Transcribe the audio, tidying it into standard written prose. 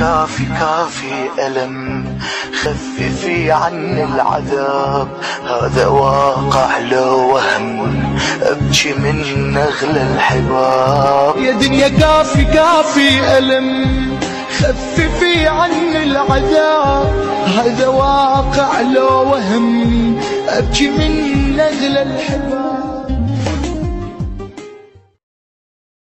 كافي كافي ألم، خففي عني العذاب، هذا واقع لو وهم، أبكي من أغلى الحباب. يا دنيا كافي كافي ألم، خففي عني العذاب، هذا واقع لو وهم، أبكي من أغلى الحباب.